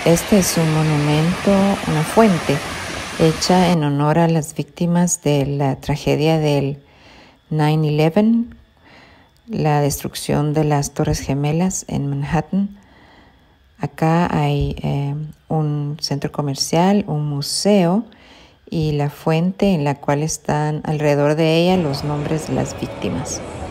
Este es un monumento, una fuente, hecha en honor a las víctimas de la tragedia del 9/11, la destrucción de las Torres Gemelas en Manhattan. Acá hay un centro comercial, un museo y la fuente en la cual están alrededor de ella los nombres de las víctimas.